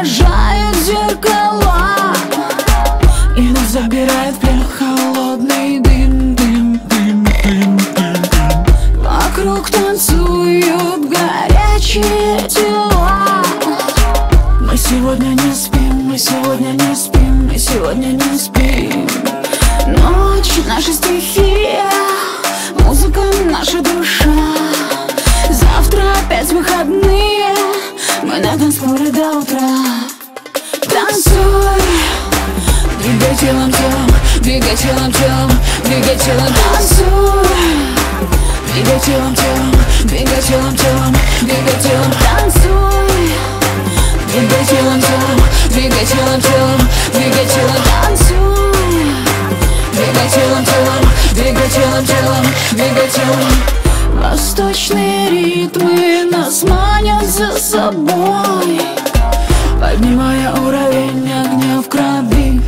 отражают зеркала, и нас забирает в плен холодный дым, дым, дым, дым, дым, дым. Вокруг танцуют горячие тела. Мы сегодня не спим, мы сегодня не спим, мы сегодня не спим. Ночь — наша стихия, музыка — наша душа. Завтра опять выходные, мы на танцполе до утра. Танцуй, двигай телом, телом, двигай телом, телом, двигай телом. Танцуй, двигай телом, телом, двигай телом, телом, двигай телом. Танцуй, двигай телом, телом, двигай телом, телом, двигай телом. Танцуй, двигай телом, телом, двигай телом, телом, двигай телом. Восточные ритмы нас манят за собой, поднимая уровень огня в крови.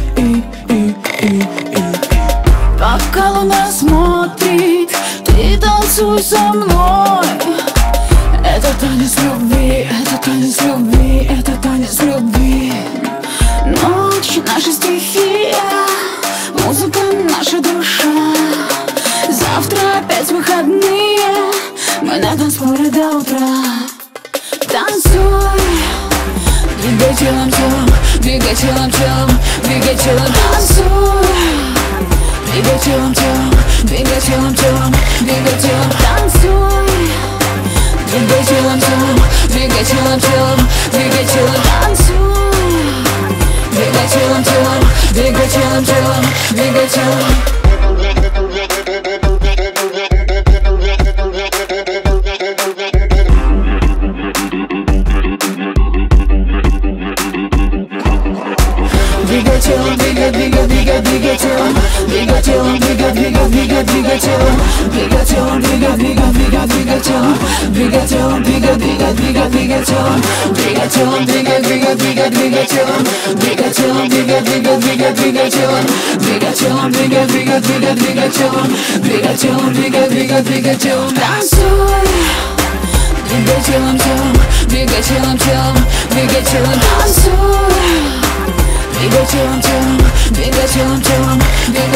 Пока луна смотрит, ты танцуй со мной. Это танец любви, это танец любви, это танец любви. Ночь — наша стихия, музыка — наша душа. Завтра опять выходные, мы на танцполе до утра. Танцуй, двигай телом, телом, двигай телом, телом, двигай телом. Танцуй, двигай телом, телом, двигай телом, телом, двигай телом. Танцуй, двигай телом, телом, двигай телом, телом, двигай телом. Танцуй, двигай телом, телом, двигай телом, телом, двигай телом. Двигай телом, двигай, двигай, двигай, двигай телом. Двигай телом, двигай, двигай, двигай, двигай телом. Двигай телом, двигай, двигай, двигай, двигай телом. Двигай телом, двигай, двигай, двигай, двигай телом. Двигай телом, двигай, двигай, двигай, двигай телом. Двигай телом, двигай, двигай, двигай, двигай телом. Двигай телом, двигай, двигай, двигай, двигай телом. Двигай телом, двигай, двигай, двигай телом. Танцуй, двигай телом, телом, двигай телом, телом, двигай телом. Танцуй, двигай телом, телом, двигай телом, телом, двигай